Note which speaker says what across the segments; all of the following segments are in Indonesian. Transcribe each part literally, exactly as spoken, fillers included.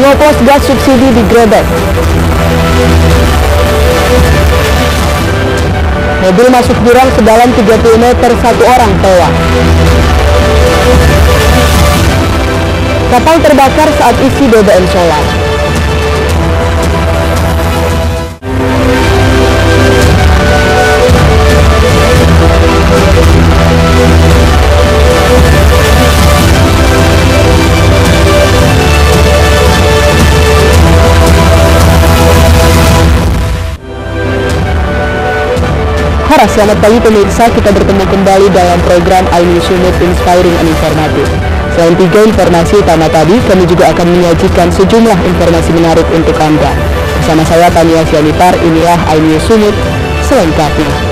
Speaker 1: Pengoplos gas subsidi digerebek. Mobil masuk jurang sedalam tiga puluh meter, satu orang tewas. Kapal terbakar saat isi B B M solar. Halo, selamat pagi pemirsa, kita bertemu kembali dalam program iNews Unit Inspiring and Informative. Selain tiga informasi utama tadi, kami juga akan menyajikan sejumlah informasi menarik untuk Anda. Bersama saya Tania Sianitar, inilah iNews Unit selengkapnya.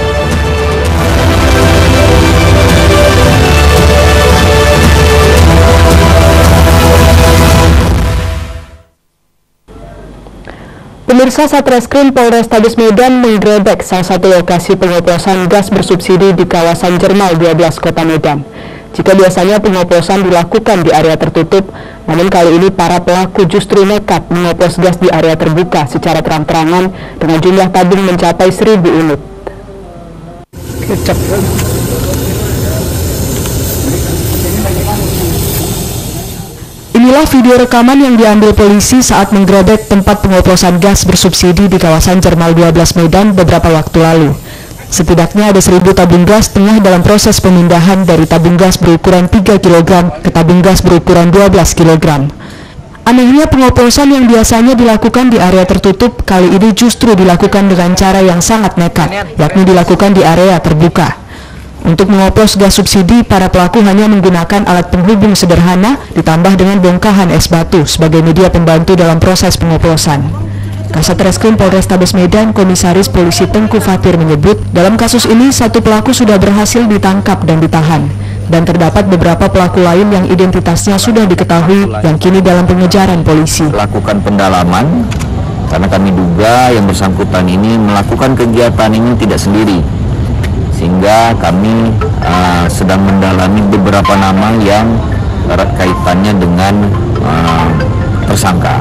Speaker 1: Pemirsa, Satreskrim Polrestabes Medan menggerebek salah satu lokasi pengoplosan gas bersubsidi di kawasan Jermal dua belas Kota Medan. Jika biasanya pengoplosan dilakukan di area tertutup, namun kali ini para pelaku justru nekat mengoplos gas di area terbuka secara terang-terangan dengan jumlah tabung mencapai seribu unit. Kecap. Inilah video rekaman yang diambil polisi saat menggerebek tempat pengoplosan gas bersubsidi di kawasan Jermal dua belas Medan beberapa waktu lalu. Setidaknya ada seribu tabung gas tengah dalam proses pemindahan dari tabung gas berukuran tiga kilogram ke tabung gas berukuran dua belas kilogram. Anehnya, pengoplosan yang biasanya dilakukan di area tertutup kali ini justru dilakukan dengan cara yang sangat nekat, yakni dilakukan di area terbuka. Untuk mengoplos gas subsidi, para pelaku hanya menggunakan alat penghubung sederhana ditambah dengan bongkahan es batu sebagai media pembantu dalam proses pengoplosan. Kasat Reskrim Polrestabes Medan, Komisaris Polisi Tengku Fatir menyebut, dalam kasus ini satu pelaku sudah berhasil ditangkap dan ditahan, dan terdapat beberapa pelaku lain yang identitasnya sudah diketahui yang kini dalam pengejaran polisi.
Speaker 2: Lakukan pendalaman, karena kami duga yang bersangkutan ini melakukan kegiatan ini tidak sendiri. Sehingga kami uh, sedang mendalami beberapa nama yang erat kaitannya dengan uh, tersangka.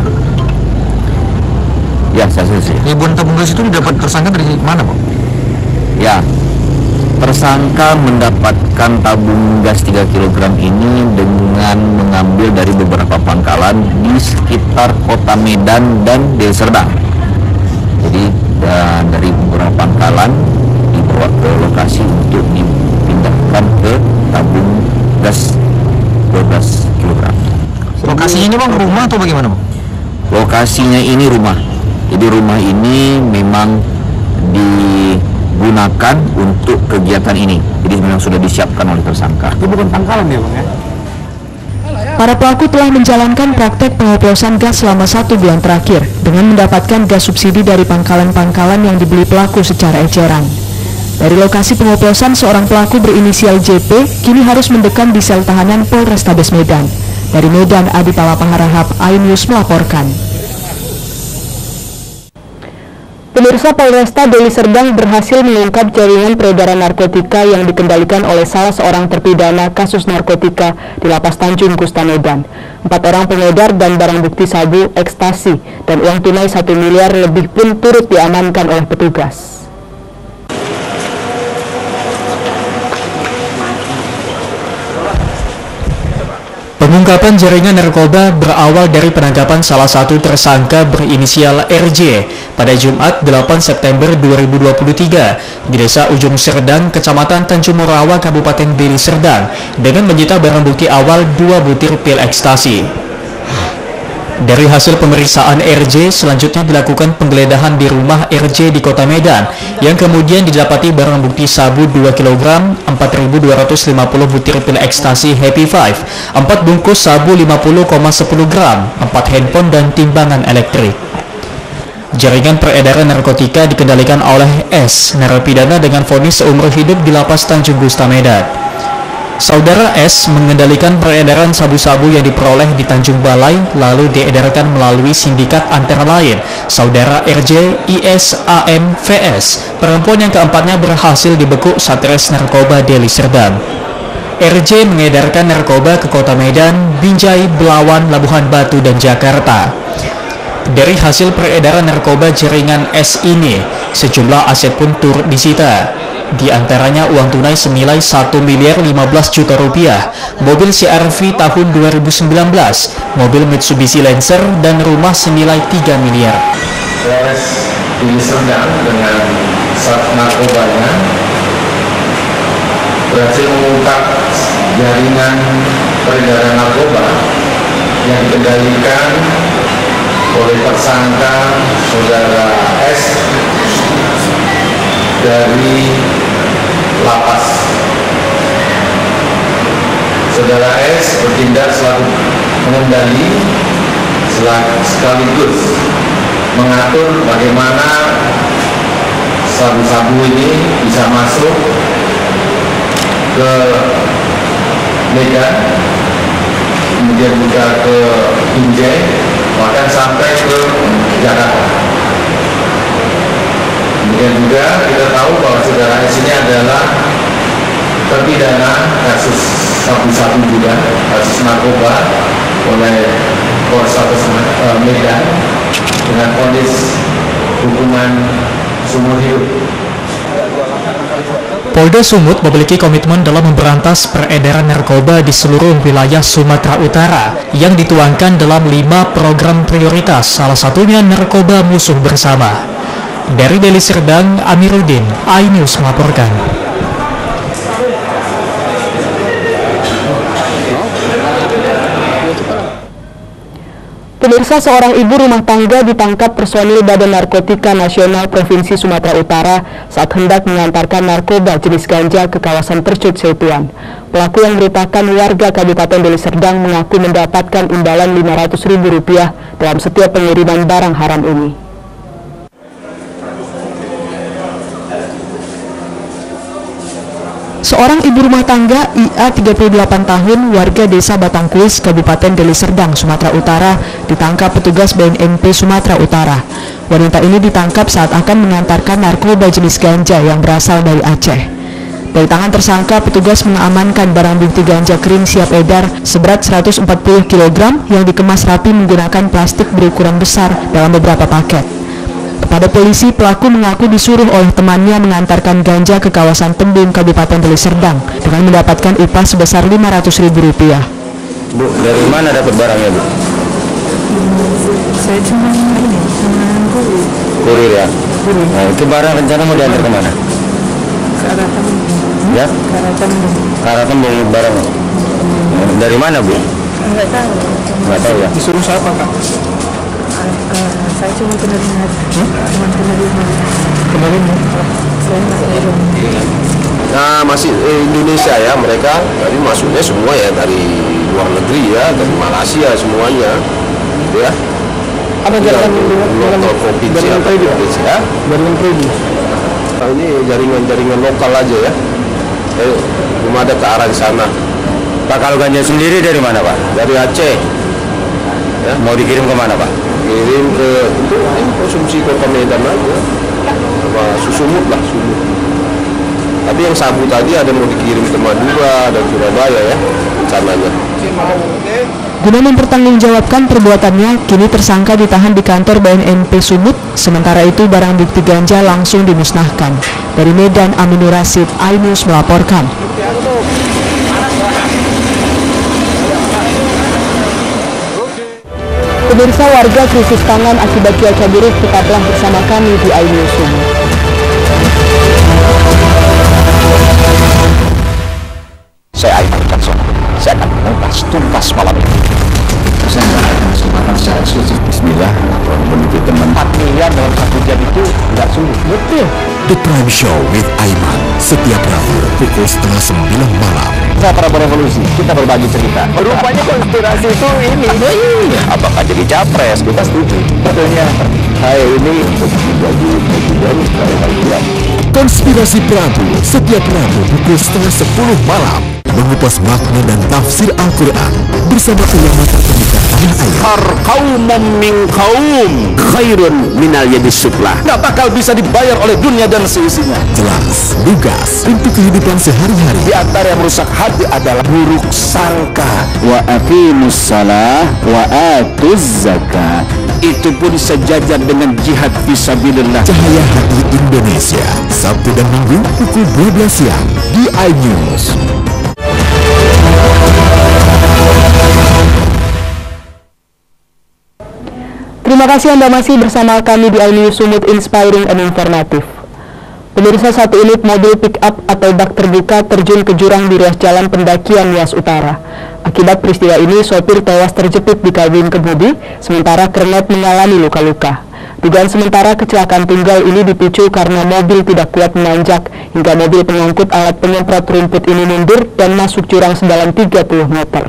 Speaker 2: Ya, saya selesai.
Speaker 3: Ribuan tabung gas itu didapat tersangka dari mana, Pak?
Speaker 2: Ya, tersangka mendapatkan tabung gas tiga kilogram ini dengan mengambil dari beberapa pangkalan di sekitar Kota Medan dan Deli Serdang. Jadi uh, dari beberapa pangkalan dibawa ke lokasi untuk dipindahkan ke tabung gas dua belas kilogram.
Speaker 3: Lokasinya ini, Bang, rumah atau bagaimana, Bang?
Speaker 2: Lokasinya ini rumah. Jadi rumah ini memang digunakan untuk kegiatan ini. Jadi memang sudah disiapkan oleh tersangka.
Speaker 3: Itu bukan pangkalan ya, Bang, ya?
Speaker 1: Para pelaku telah menjalankan praktek pengoplosan gas selama satu bulan terakhir dengan mendapatkan gas subsidi dari pangkalan-pangkalan yang dibeli pelaku secara eceran. Dari lokasi pengoplosan, seorang pelaku berinisial J P kini harus mendekam di sel tahanan Polrestabes Medan. Dari Medan, Adi Palapaharahap, iNews melaporkan. Pemirsa, Polresta Deli Serdang berhasil mengungkap jaringan peredaran narkotika yang dikendalikan oleh salah seorang terpidana kasus narkotika di Lapas Tanjung Gusta Medan. Empat orang pengedar dan barang bukti sabu, ekstasi, dan uang tunai satu miliar lebih pun turut diamankan oleh petugas.
Speaker 4: Pengungkapan jaringan narkoba berawal dari penangkapan salah satu tersangka berinisial R J pada Jumat delapan September dua ribu dua puluh tiga di Desa Ujung Serdang, Kecamatan Tanjung Morawa, Kabupaten Deli Serdang dengan menyita barang bukti awal dua butir pil ekstasi. Dari hasil pemeriksaan R J, selanjutnya dilakukan penggeledahan di rumah R J di Kota Medan, yang kemudian didapati barang bukti sabu dua kilogram, empat ribu dua ratus lima puluh butir pil ekstasi Happy Five, empat bungkus sabu lima puluh koma sepuluh gram, empat handphone dan timbangan elektrik. Jaringan peredaran narkotika dikendalikan oleh S, narapidana dengan vonis seumur hidup di Lapas Tanjung Gusta Medan. Saudara S mengendalikan peredaran sabu-sabu yang diperoleh di Tanjung Balai, lalu diedarkan melalui sindikat antara lain Saudara R J, I S, A M, V S. Perempuan yang keempatnya berhasil dibekuk Satres Narkoba Deli Serdang. R J mengedarkan narkoba ke Kota Medan, Binjai, Belawan, Labuhan Batu, dan Jakarta. Dari hasil peredaran narkoba jaringan S ini, sejumlah aset pun turut disita. Di antaranya uang tunai senilai satu miliar lima belas juta rupiah, mobil C R V tahun dua ribu sembilan belas, mobil Mitsubishi Lancer, dan rumah senilai tiga miliar.
Speaker 5: Polres Deli Serdang dengan sat narkobanya berhasil mengungkap jaringan peredaran narkoba yang dikendalikan oleh tersangka saudara S dari lapas. Saudara S bertindak selaku pengendali sekaligus mengatur bagaimana sabu-sabu ini bisa masuk ke Medan, kemudian juga ke Binjai, bahkan sampai ke Jakarta. Kemudian juga kita tahu bahwa saudara S ini adalah terpidana kasus sabu-sabu juga, kasus narkoba oleh Polrestabes Medan dengan vonis hukuman seumur hidup.
Speaker 4: Polda Sumut memiliki komitmen dalam memberantas peredaran narkoba di seluruh wilayah Sumatera Utara yang dituangkan dalam lima program prioritas, salah satunya Narkoba Musuh Bersama. Dari Deli Serdang, Amiruddin, iNews melaporkan.
Speaker 1: Pemirsa, seorang ibu rumah tangga ditangkap personil Badan Narkotika Nasional Provinsi Sumatera Utara saat hendak mengantarkan narkoba jenis ganja ke kawasan Percut Setuan. Pelaku yang merupakan warga Kabupaten Deli Serdang mengaku mendapatkan imbalan lima ratus ribu rupiah dalam setiap pengiriman barang haram ini. Seorang ibu rumah tangga I A tiga puluh delapan tahun warga desa Batangkuis, Kabupaten Deli Serdang, Sumatera Utara ditangkap petugas B N N P Sumatera Utara. Wanita ini ditangkap saat akan mengantarkan narkoba jenis ganja yang berasal dari Aceh. Dari tangan tersangka, petugas mengamankan barang bukti ganja kering siap edar seberat seratus empat puluh kilogram yang dikemas rapi menggunakan plastik berukuran besar dalam beberapa paket. Kepada polisi, pelaku mengaku disuruh oleh temannya mengantarkan ganja ke kawasan Tembung, Kabupaten Deli Serdang dengan mendapatkan upah sebesar lima ratus ribu rupiah.
Speaker 2: Bu, dari mana dapat barangnya, Bu?
Speaker 6: Saya cuma ini, cuma kurir.
Speaker 2: Kurir ya? Kurir. Nah, itu barang rencana mau diantar kemana?
Speaker 6: Ke arah Tembung.
Speaker 2: Ya?
Speaker 6: Ke arah Tembung.
Speaker 2: Ke arah Tembung barang. Hmm. Dari mana, Bu?
Speaker 6: Enggak tahu.
Speaker 2: Enggak tahu ya?
Speaker 3: Disuruh siapa, Kak?
Speaker 6: Uh, saya cuma penerima aja. Hmm? Cuma penerima.
Speaker 3: Penerima?
Speaker 6: Saya nggak tahu.
Speaker 5: Nah, masih Indonesia ya, mereka tadi masuknya semua ya dari luar negeri ya, dari Malaysia semuanya, ya.
Speaker 3: Apa jaringan
Speaker 5: lokal provinsi atau provinsi ya?
Speaker 3: jaringan kredit?
Speaker 5: Nah, ini jaringan-jaringan lokal aja ya. Eh, belum ada ke arah sana.
Speaker 2: Pak, kalau ganja sendiri dari mana, Pak?
Speaker 5: Dari Aceh.
Speaker 2: Ya, mau dikirim ke mana, Pak?
Speaker 5: Kirim ke untuk konsumsi kota Medan aja, sama Susumut lah, Sumut. Tapi yang sabu tadi ada mau dikirim ke Madura dan Surabaya ya, rencananya.
Speaker 1: Guna mempertanggungjawabkan perbuatannya, kini tersangka ditahan di kantor B N N P Sumut. Sementara itu, barang bukti ganja langsung dimusnahkan. Dari Medan, Aminur Rasid, iNews melaporkan. Pemirsa, warga krisis pangan akibat cuaca buruk, tetaplah bersama kami di iNews.
Speaker 2: Saya Aiman Kanson. Saya akan mengupas tuntas malam ini. Saya akan kesempatan secara eksklusif. Bismillah. Menuju teman empat miliar dalam satu jam itu tidak sulit. Betul.
Speaker 7: The Prime Show with Aiman setiap Rabu pukul setengah sembilan malam.
Speaker 2: Saya para revolusi, kita berbagi cerita.
Speaker 3: Rupanya konspirasi itu ini.
Speaker 2: Apakah jadi capres? Kita setuju.
Speaker 3: Betulnya.
Speaker 2: Saya ini untuk menjadi presiden dari Malaysia.
Speaker 7: Konspirasi Prabu setiap Rabu pukul setengah sepuluh malam. Mengupas makna dan tafsir Al-Quran bersama ulama terkemuka tanah air.
Speaker 2: Kaumum min kaum khairun minal yadis suflah. Nggak bakal bisa dibayar oleh dunia dan seisinya.
Speaker 7: Jelas, lugas untuk kehidupan sehari-hari.
Speaker 2: Di antara yang merusak hati adalah buruk sangka. Wa aqimus salah wa atuz zakah.
Speaker 8: itu pun sejajar dengan jihad fisabilillah.
Speaker 7: Cahaya Hati Indonesia, Sabtu dan Minggu pukul dua belas siang di iNews.
Speaker 1: Terima kasih Anda masih bersama kami di iNews Sumut Inspiring and Informatif. Pemirsa, satu unit mobil pick-up atau bak terbuka terjun ke jurang di ruas jalan pendakian Nias Utara. Akibat peristiwa ini, sopir tewas terjepit di kabin kemudi, sementara kernet mengalami luka-luka. Dugaan sementara kecelakaan tunggal ini dipicu karena mobil tidak kuat menanjak, hingga mobil pengangkut alat penyemprot rumput ini mundur dan masuk jurang sedalam tiga puluh meter.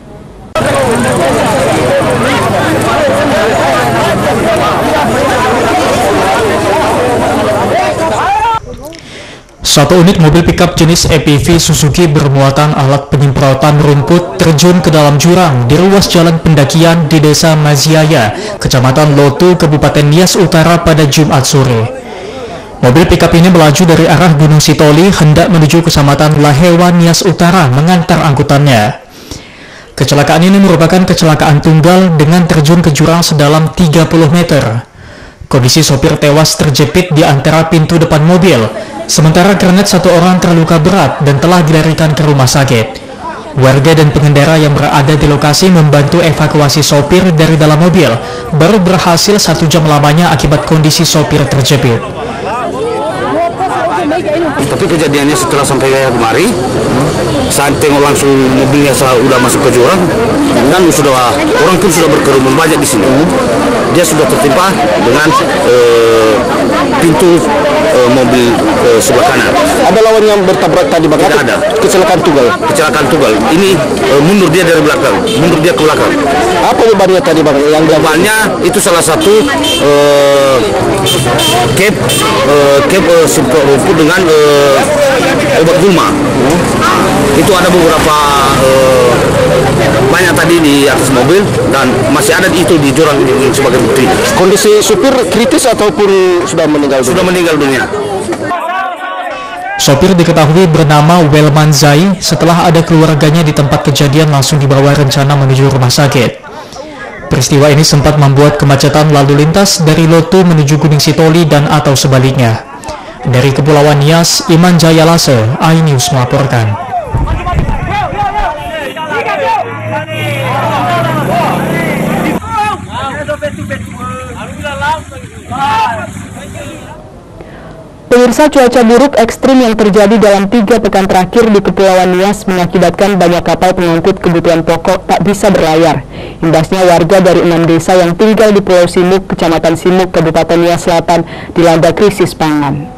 Speaker 4: Satu unit mobil pickup jenis A P V Suzuki bermuatan alat penyemprotan rumput terjun ke dalam jurang di ruas jalan pendakian di Desa Maziaya, Kecamatan Lotu, Kabupaten Nias Utara pada Jumat sore. Mobil pickup ini melaju dari arah Gunung Sitoli hendak menuju Kecamatan Lahewa, Nias Utara mengantar angkutannya. Kecelakaan ini merupakan kecelakaan tunggal dengan terjun ke jurang sedalam tiga puluh meter. Kondisi sopir tewas terjepit di antara pintu depan mobil, sementara kernet satu orang terluka berat dan telah dilarikan ke rumah sakit. Warga dan pengendara yang berada di lokasi membantu evakuasi sopir dari dalam mobil, baru berhasil satu jam lamanya akibat kondisi sopir terjepit.
Speaker 8: Tapi kejadiannya setelah sampai kemari, saat tengok langsung mobilnya sudah masuk ke jurang, dan sudah orang pun sudah berkerumun banyak di sini. Dia sudah tertimpa dengan uh, pintu uh, mobil uh, sebelah kanan.
Speaker 3: Ada lawan yang bertabrak tadi bang?
Speaker 8: Tidak ada.
Speaker 3: Kecelakaan tunggal.
Speaker 8: Kecelakaan tunggal. Ini uh, mundur dia dari belakang, mundur dia ke belakang.
Speaker 3: Apa bebannya tadi bang? Yang
Speaker 8: bebannya itu salah satu uh, cap, uh, cap uh, semprot rumput dengan uh, obat gulma. Hmm. Itu ada beberapa uh, banyak tadi di atas mobil dan masih ada itu di jurang sebagai bukti.
Speaker 3: Kondisi supir kritis ataupun sudah meninggal dunia?
Speaker 8: Sudah meninggal dunia.
Speaker 4: Sopir diketahui bernama Welman Zai. Setelah ada keluarganya di tempat kejadian langsung dibawa rencana menuju rumah sakit. Peristiwa ini sempat membuat kemacetan lalu lintas dari Lotu menuju Gunung Sitoli dan atau sebaliknya. Dari Kepulauan Nias, Iman Jayalase, iNews melaporkan.
Speaker 1: Pemirsa, cuaca buruk ekstrim yang terjadi dalam tiga pekan terakhir di Kepulauan Nias mengakibatkan banyak kapal pengangkut kebutuhan pokok tak bisa berlayar. Imbasnya warga dari enam desa yang tinggal di Pulau Simuk, Kecamatan Simuk, Kabupaten Nias Selatan dilanda krisis pangan.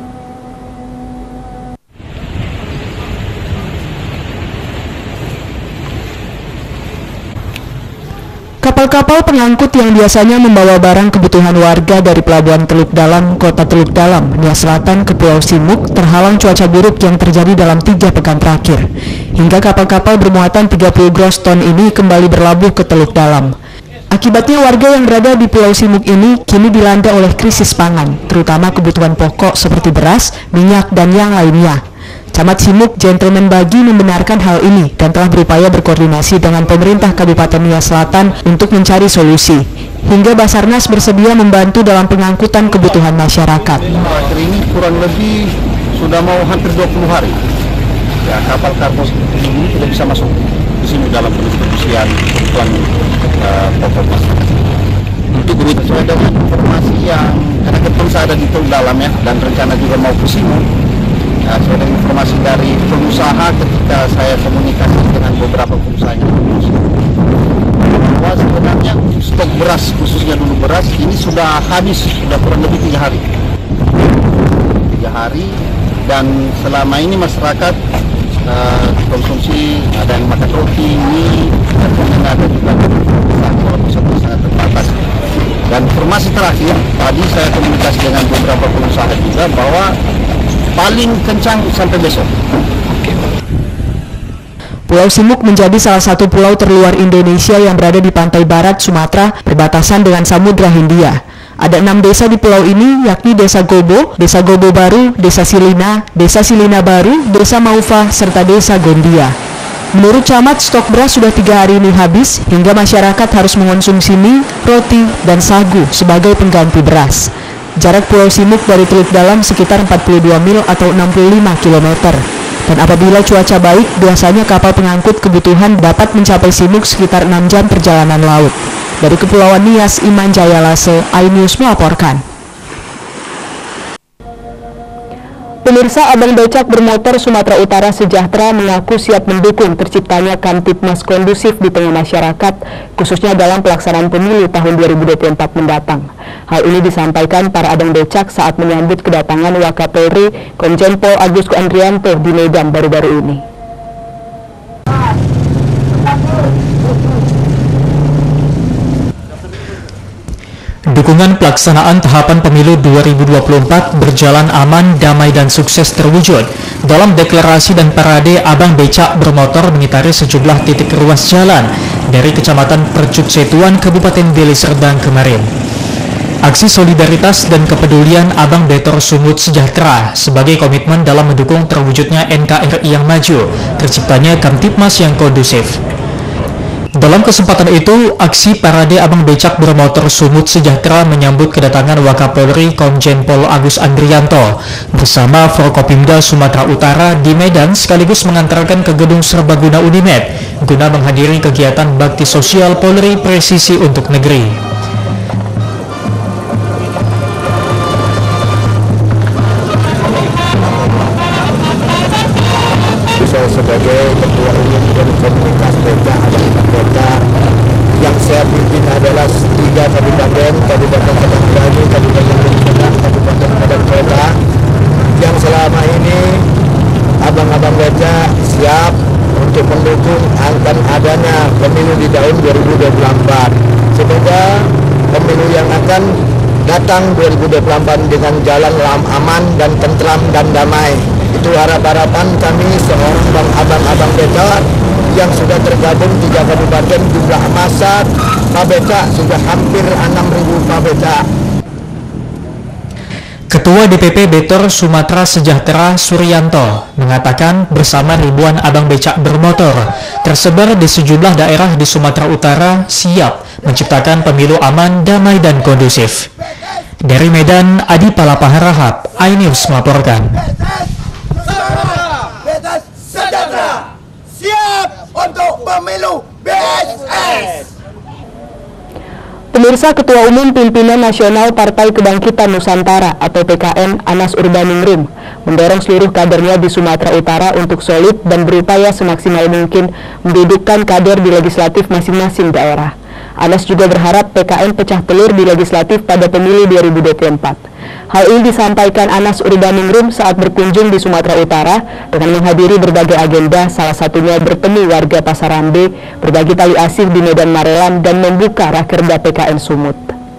Speaker 1: Kapal-kapal pengangkut yang biasanya membawa barang kebutuhan warga dari Pelabuhan Teluk Dalam, Kota Teluk Dalam, Nias Selatan ke Pulau Simuk terhalang cuaca buruk yang terjadi dalam tiga pekan terakhir. Hingga kapal-kapal bermuatan tiga puluh gross ton ini kembali berlabuh ke Teluk Dalam. Akibatnya warga yang berada di Pulau Simuk ini kini dilanda oleh krisis pangan, terutama kebutuhan pokok seperti beras, minyak, dan yang lainnya. Camat Simuk, Gentleman Bagi, membenarkan hal ini dan telah berupaya berkoordinasi dengan pemerintah Kabupaten Nias Selatan untuk mencari solusi. Hingga Basarnas bersedia membantu dalam pengangkutan kebutuhan masyarakat.
Speaker 8: Akhir ini kurang lebih sudah mau hampir dua puluh hari. Ya, kapal kargo ini tidak bisa masuk di sini dalam pendistribusian kebutuhan uh, pokok masyarakat. Untuk rute sesuai dengan informasi yang karena kita ada di Teluk Dalam ya, dan rencana juga mau ke Simuk. Nah, sesuai dengan informasi dari pengusaha ketika saya komunikasi dengan beberapa pengusaha yang bahwa sebenarnya stok beras, khususnya dulu beras, ini sudah habis, sudah kurang lebih tiga hari. Tiga hari, dan selama ini masyarakat uh, konsumsi, ada yang makan roti, mie, dan kemudian ada juga walaupun sangat terbatas. Dan informasi terakhir, tadi saya komunikasi dengan beberapa pengusaha juga bahwa paling kencang sampai besok.
Speaker 1: Pulau Simuk menjadi salah satu pulau terluar Indonesia yang berada di pantai barat Sumatera, berbatasan dengan Samudra Hindia. Ada enam desa di pulau ini, yakni Desa Gobo, Desa Gobo Baru, Desa Silina, Desa Silina Baru, Desa Maufa, serta Desa Gondia. Menurut camat, stok beras sudah tiga hari ini habis hingga masyarakat harus mengonsumsi mie, roti, dan sagu sebagai pengganti beras. Jarak Pulau Simuk dari Teluk Dalam sekitar empat puluh dua mil atau enam puluh lima kilometer. Dan apabila cuaca baik, biasanya kapal pengangkut kebutuhan dapat mencapai Simuk sekitar enam jam perjalanan laut. Dari Kepulauan Nias, Iman Jayalase, iNews melaporkan. Pemirsa, Abang Becak Bermotor Sumatera Utara Sejahtera mengaku siap mendukung terciptanya Kamtipmas kondusif di tengah masyarakat, khususnya dalam pelaksanaan pemilu tahun dua ribu dua puluh empat mendatang. Hal ini disampaikan para Abang Becak saat menyambut kedatangan Wakapolri Komjen Pol Agus Andrianto di Medan baru-baru ini.
Speaker 4: Dukungan pelaksanaan tahapan pemilu dua ribu dua puluh empat berjalan aman, damai, dan sukses terwujud. Dalam deklarasi dan parade, Abang Becak Bermotor mengitari sejumlah titik ruas jalan dari Kecamatan Percut Setuan, Kabupaten Deli Serdang kemarin. Aksi solidaritas dan kepedulian Abang Betor Sumut Sejahtera sebagai komitmen dalam mendukung terwujudnya N K R I yang maju, terciptanya Kamtipmas yang kondusif. Dalam kesempatan itu, aksi parade Abang Becak Bermotor Sumut Sejahtera menyambut kedatangan Wakapolri Komjen Pol Agus Andrianto bersama Forkopimda Sumatera Utara di Medan sekaligus mengantarkan ke Gedung Serbaguna Unimed guna menghadiri kegiatan bakti sosial Polri Presisi untuk Negeri.
Speaker 9: Saya sebagai Ketua Umum dan Komunitas Becak Abang Becak yang saya pimpin adalah tiga kabupaten, Kabupaten Padang Bani, Kabupaten Sedang, Kabupaten Padang Kota, yang selama ini Abang-Abang Becak siap untuk mendukung akan adanya pemilu di tahun dua ribu dua puluh empat. Semoga pemilu yang akan datang dua ribu dua puluh empat dengan jalan aman dan tentram dan damai. Itu harap-harapan kami seorang bang abang-abang becak yang sudah tergabung tiga kabupaten, jumlah massa Pak Becak sudah hampir enam ribu Pak Becak.
Speaker 4: Ketua D P P Betor Sumatera Sejahtera Suryanto mengatakan bersama ribuan Abang Becak Bermotor tersebar di sejumlah daerah di Sumatera Utara siap menciptakan pemilu aman, damai, dan kondusif. Dari Medan, Adi Palapa Harahap, iNews melaporkan.
Speaker 10: Sejahtera siap untuk pemilu B S S.
Speaker 1: Pemirsa, Ketua Umum Pimpinan Nasional Partai Kebangkitan Nusantara atau P K N Anas Urbaningrum mendorong seluruh kadernya di Sumatera Utara untuk solid dan berupaya semaksimal mungkin mendudukkan kader di legislatif masing-masing daerah. Anas juga berharap P K N pecah telur di legislatif pada pemilu dua ribu dua puluh empat. Hal ini disampaikan Anas Urbaningrum saat berkunjung di Sumatera Utara dengan menghadiri berbagai agenda, salah satunya bertemu warga Pasarambe, berbagi tali asih di Medan Marelan, dan membuka Rakerda P K N Sumut.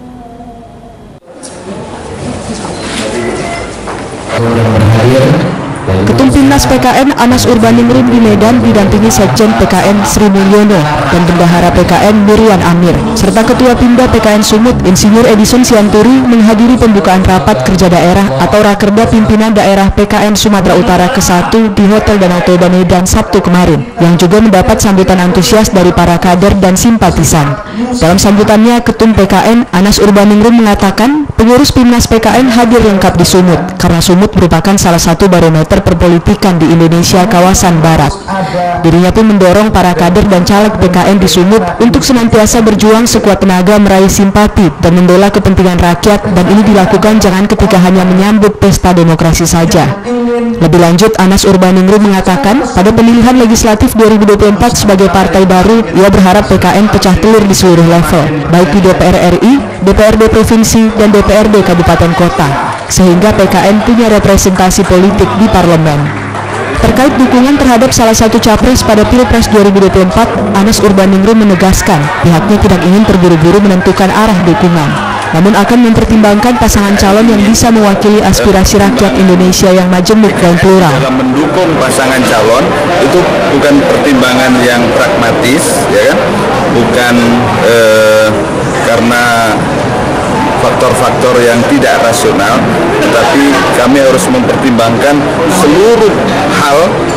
Speaker 1: Ketum Timnas P K N Anas Urbaningrum di Medan didampingi Sekjen P K N Sri Mulyono dan Bendahara P K N Mirian Amir, serta Ketua Pimda P K N Sumut Insinyur Edison Sianturi menghadiri pembukaan rapat kerja daerah atau Rakerda Pimpinan Daerah P K N Sumatera Utara ke satu di Hotel Danau Toba Medan Sabtu kemarin, yang juga mendapat sambutan antusias dari para kader dan simpatisan. Dalam sambutannya, Ketum P K N Anas Urbaningrum mengatakan pengurus Pimnas P K N hadir lengkap di Sumut karena Sumut merupakan salah satu barometer perpolitikan di Indonesia kawasan Barat. Dirinya pun mendorong para kader dan caleg P K N di Sumut untuk senantiasa berjuang sekuat tenaga meraih simpati dan membela kepentingan rakyat, dan ini dilakukan jangan ketika hanya menyambut pesta demokrasi saja. Lebih lanjut, Anas Urbaningrum mengatakan pada pemilihan legislatif dua ribu dua puluh empat sebagai partai baru, ia berharap P K N pecah telur di seluruh level, baik di D P R R I, D P R D Provinsi, dan D P R D Kabupaten Kota, sehingga P K N punya representasi politik di parlemen. Terkait dukungan terhadap salah satu capres pada Pilpres dua ribu dua puluh empat, Anas Urbaningrum menegaskan pihaknya tidak ingin terburu-buru menentukan arah dukungan, namun akan mempertimbangkan pasangan calon yang bisa mewakili aspirasi rakyat Indonesia yang majemuk dan plural.
Speaker 11: Dalam mendukung pasangan calon itu bukan pertimbangan yang pragmatis, ya kan? Bukan eh, karena faktor-faktor yang tidak rasional, tetapi kami harus mempertimbangkan seluruh hal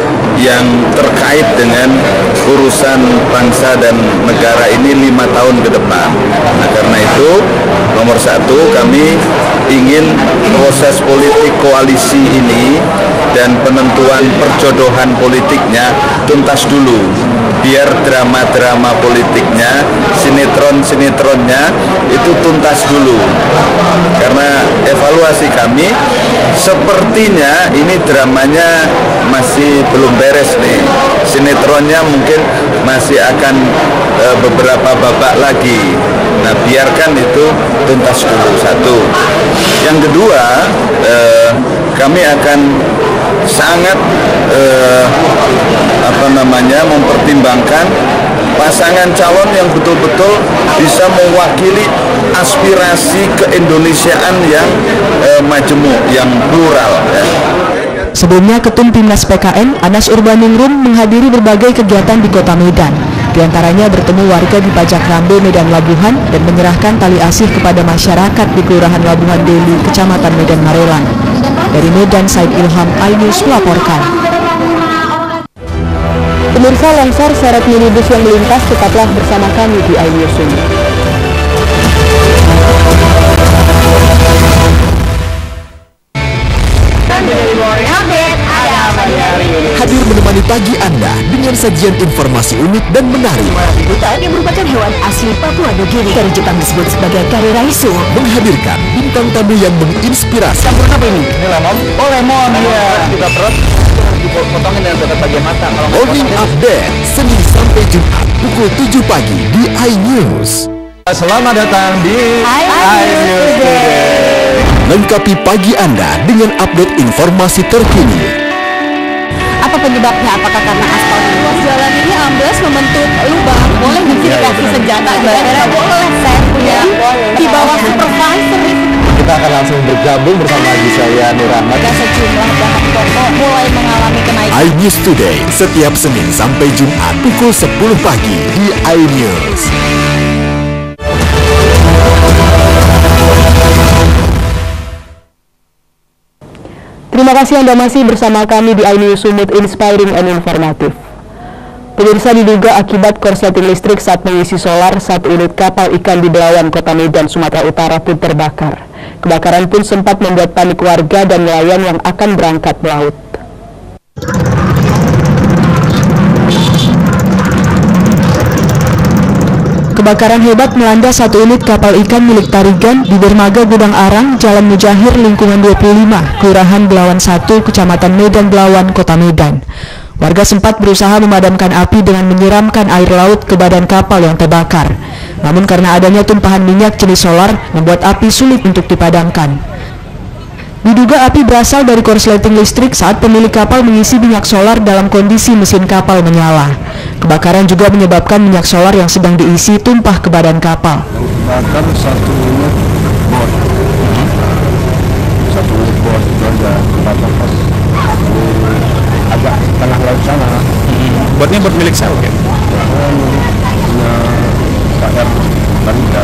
Speaker 11: yang terkait dengan urusan bangsa dan negara ini lima tahun ke depan. Nah, karena itu nomor satu, kami ingin proses politik koalisi ini dan penentuan perjodohan politiknya tuntas dulu, biar drama-drama politiknya, sinetron-sinetronnya itu tuntas dulu. Karena evaluasi kami sepertinya ini dramanya masih belum beres nih, sinetronnya mungkin masih akan e, beberapa babak lagi. Nah, biarkan itu tuntas dulu, satu. Yang kedua, e, kami akan sangat eh, apa namanya mempertimbangkan pasangan calon yang betul-betul bisa mewakili aspirasi keindonesiaan yang eh, majemuk, yang plural. Ya.
Speaker 1: Sebelumnya, Ketum Timnas P K N, Anas Urbaningrum, menghadiri berbagai kegiatan di Kota Medan. Di antaranya bertemu warga di Pajak Rambe, Medan Labuhan, dan menyerahkan tali asih kepada masyarakat di Kelurahan Labuhan Deli, Kecamatan Medan Marelan. Dari Medan, Said Ilham, iNews melaporkan. Pemirsa, longsor seret minibus yang melintas, tetaplah bersama kami di iNews.
Speaker 7: Hadir menemani pagi Anda dengan sajian informasi unik dan menarik.
Speaker 12: Hutan yang merupakan hewan asli Papua Nugini dari Jepang disebut sebagai Kariraisu.
Speaker 7: Menghadirkan bintang tamu yang menginspirasi.
Speaker 5: Campur apa ini? Ini lemon. Oh, lemon. Iya. Kita perut dipotongin dengan tetap bagian mata.
Speaker 7: Morning Update Senin sampai Jumat pukul tujuh pagi di iNews.
Speaker 5: Selamat datang di iNews Today.
Speaker 7: Lengkapi pagi Anda dengan update informasi terkini.
Speaker 12: Apa penyebabnya? Apakah karena aspal ruas jalan ini ambles membentuk lubang? Boleh mungkin dikasih senjata gara-gara boleh saya punya di bawah supervisor.
Speaker 5: Kita akan langsung bergabung bersama Gisela Nurahman.
Speaker 12: Sejumlah bahan pokok mulai mengalami kenaikan.
Speaker 7: iNews Today setiap Senin sampai Jumat pukul sepuluh pagi di iNews.
Speaker 1: Terima kasih Anda masih bersama kami di iNews Sumut Inspiring and Informatif. Pemirsa, diduga akibat korsleting listrik saat mengisi solar, satu unit kapal ikan di Belawan, Kota Medan, Sumatera Utara pun terbakar. Kebakaran pun sempat membuat panik warga dan nelayan yang akan berangkat melaut. Kebakaran hebat melanda satu unit kapal ikan milik Tarigan di dermaga Gudang Arang, Jalan Mujahir, lingkungan dua puluh lima, Kelurahan Belawan satu, Kecamatan Medan Belawan, Kota Medan. Warga sempat berusaha memadamkan api dengan menyiramkan air laut ke badan kapal yang terbakar. Namun karena adanya tumpahan minyak jenis solar, membuat api sulit untuk dipadamkan. Diduga api berasal dari korsleting listrik saat pemilik kapal mengisi minyak solar dalam kondisi mesin kapal menyala. Kebakaran juga menyebabkan minyak solar yang sedang diisi tumpah ke badan kapal.
Speaker 5: Bakar satu unit bot, satu unit bot itu ada kebakar pas agak tengah laut sana. Botnya bot milik siapa kan? Punya K R Barita.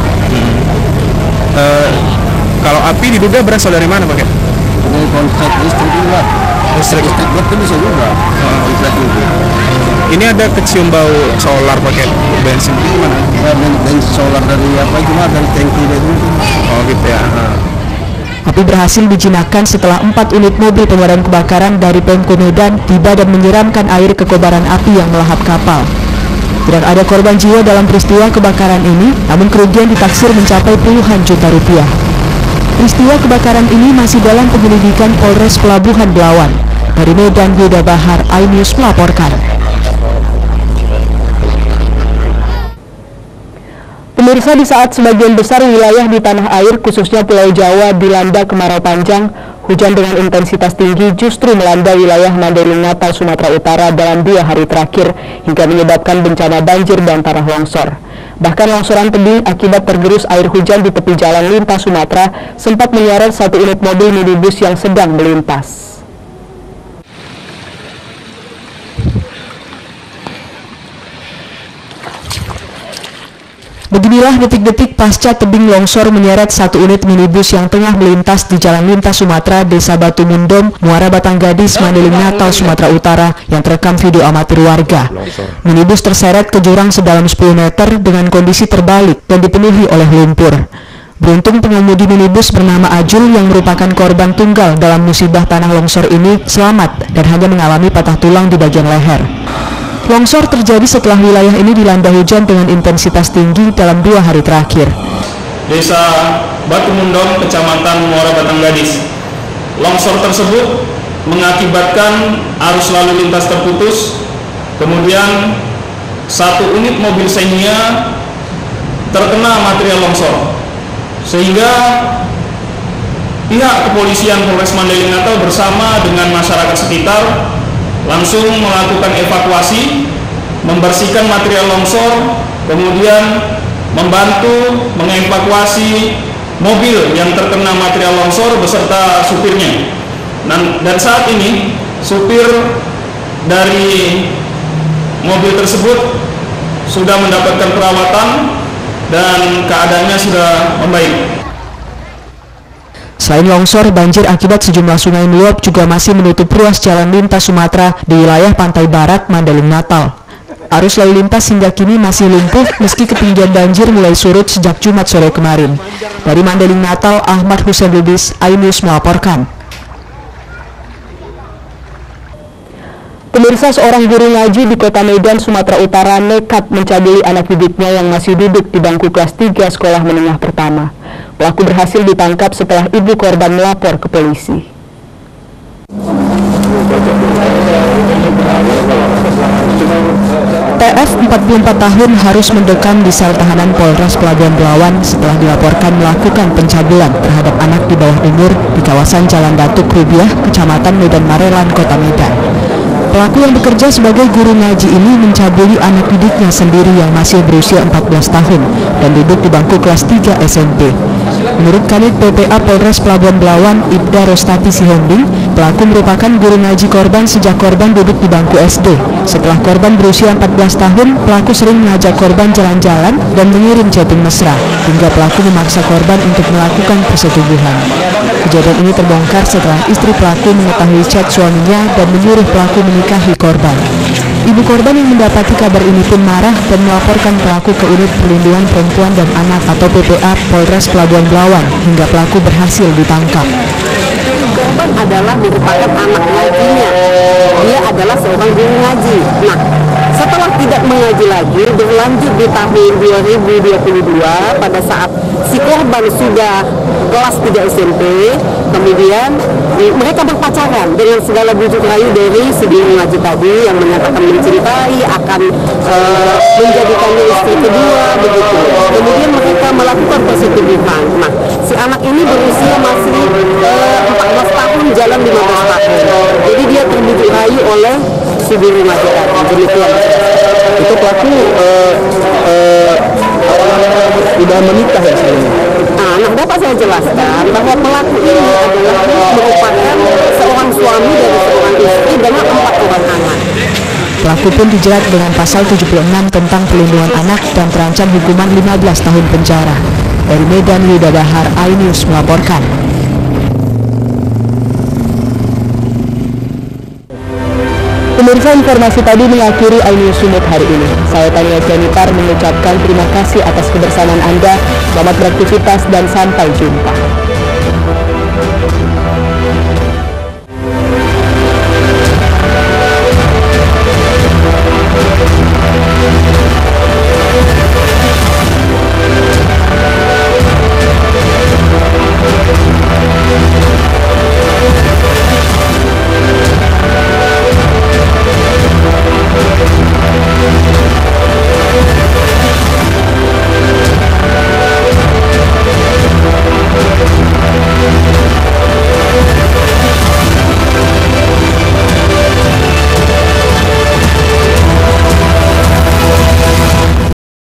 Speaker 5: Kalau api diduga berasal dari mana Pak? Dari konslet listrik juga. Listrik listrik bot kan bisa juga. Konslet itu. Ini ada kecium bau solar pakai bensin itu gimana? Ya, bensin solar dari apa cuma dari tangki itu. Oh gitu ya.
Speaker 1: Api berhasil dijinakkan setelah empat unit mobil pemadam kebakaran dari Pemko Medan tiba dan menyiramkan air ke kobaran api yang melahap kapal. Tidak ada korban jiwa dalam peristiwa kebakaran ini, namun kerugian ditaksir mencapai puluhan juta rupiah. Peristiwa kebakaran ini masih dalam penyelidikan Polres Pelabuhan Belawan. Dari Medan, Yuda Bahar, iNews melaporkan. Pemirsa, di saat sebagian besar wilayah di tanah air, khususnya Pulau Jawa, dilanda kemarau panjang, hujan dengan intensitas tinggi justru melanda wilayah Mandailing Natal, Sumatera Utara dalam dua hari terakhir, hingga menyebabkan bencana banjir dan tanah longsor. Bahkan longsoran tebing akibat tergerus air hujan di tepi jalan lintas Sumatera sempat menyeret satu unit mobil minibus yang sedang melintas. Beginilah detik-detik pasca tebing longsor menyeret satu unit minibus yang tengah melintas di Jalan Lintas Sumatera, Desa Batu Mundom, Muara Batang Gadis, Mandailing Natal, Sumatera Utara yang terekam video amatir warga. Minibus terseret ke jurang sedalam sepuluh meter dengan kondisi terbalik dan dipenuhi oleh lumpur. Beruntung pengemudi minibus bernama Ajul yang merupakan korban tunggal dalam musibah tanah longsor ini selamat dan hanya mengalami patah tulang di bagian leher. Longsor terjadi setelah wilayah ini dilanda hujan dengan intensitas tinggi dalam dua hari terakhir.
Speaker 5: Desa Batu Mundom, Kecamatan Muara Batang Gadis. Longsor tersebut mengakibatkan arus lalu lintas terputus, kemudian satu unit mobil Xenia terkena material longsor, sehingga pihak kepolisian Polres Mandailing Natal bersama dengan masyarakat sekitar langsung melakukan evakuasi, membersihkan material longsor, kemudian membantu mengevakuasi mobil yang terkena material longsor beserta supirnya. Dan, dan saat ini supir dari mobil tersebut sudah mendapatkan perawatan dan keadaannya sudah membaik.
Speaker 1: Selain longsor, banjir akibat sejumlah sungai meluap juga masih menutup ruas jalan lintas Sumatera di wilayah pantai barat Mandailing Natal. Arus lalu lintas hingga kini masih lumpuh meski ketinggian banjir mulai surut sejak Jumat sore kemarin. Dari Mandailing Natal, Ahmad Hussein Lubis, iNews melaporkan. Pemirsa, seorang guru ngaji di Kota Medan, Sumatera Utara nekat mencabuli anak didiknya yang masih duduk di bangku kelas tiga sekolah menengah pertama. Pelaku berhasil ditangkap setelah ibu korban melapor ke polisi. T S empat puluh empat tahun harus mendekam di sel tahanan Polres Pelabuhan Belawan setelah dilaporkan melakukan pencabulan terhadap anak di bawah umur di kawasan Jalan Datuk Rubiah, Kecamatan Medan Marelan, Kota Medan. Pelaku yang bekerja sebagai guru ngaji ini mencabuli anak didiknya sendiri yang masih berusia empat belas tahun dan duduk di bangku kelas tiga S M P. Menurut Kanit P P A Polres Pelabuhan Belawan, Ibda Rostati Sihombing, pelaku merupakan guru ngaji korban sejak korban duduk di bangku S D. Setelah korban berusia empat belas tahun, pelaku sering mengajak korban jalan-jalan dan mengirim chatting mesra, hingga pelaku memaksa korban untuk melakukan persetubuhan. Kejadian ini terbongkar setelah istri pelaku mengetahui chat suaminya dan menyuruh pelaku menikahi korban. Ibu korban yang mendapati kabar ini pun marah dan melaporkan pelaku ke Unit Perlindungan Perempuan dan Anak atau P P A Polres Pelabuhan Belawan hingga pelaku berhasil ditangkap.
Speaker 13: Korban adalah merupakan anak ngajinya. Dia adalah seorang guru ngaji. Nah, setelah tidak mengaji lagi, berlanjut di tahun dua ribu dua puluh dua pada saat si korban sudah kelas tiga S M P, kemudian mereka berpacaran dengan segala bujuk rayu dari si guru ngaji tadi yang menyatakan mencintai akan uh, menjadikannya istri kedua begitu. Kemudian mereka melakukan persetubuhan. Nah, si anak ini berusia masih uh, empat belas tahun jalan lima belas tahun. Jadi dia terbujuk rayu oleh si guru ngaji tadi. Demikian.
Speaker 3: Itu pelaku uh, uh, sudah menikah ya sekarang?
Speaker 13: Nah, nah, dapat saya jelaskan bahwa pelaku ini adalah merupakan seorang suami dari seorang istri dengan empat orang anak.
Speaker 1: Pelaku pun dijerat dengan pasal tujuh puluh enam tentang perlindungan anak dan terancam hukuman lima belas tahun penjara. Dari Medan, Yuda Bahar, iNews melaporkan. Pemirsa, informasi tadi mengakhiri iNews Sumut hari ini. Saya Tania Janitar mengucapkan terima kasih atas kebersamaan Anda. Selamat beraktivitas dan sampai jumpa.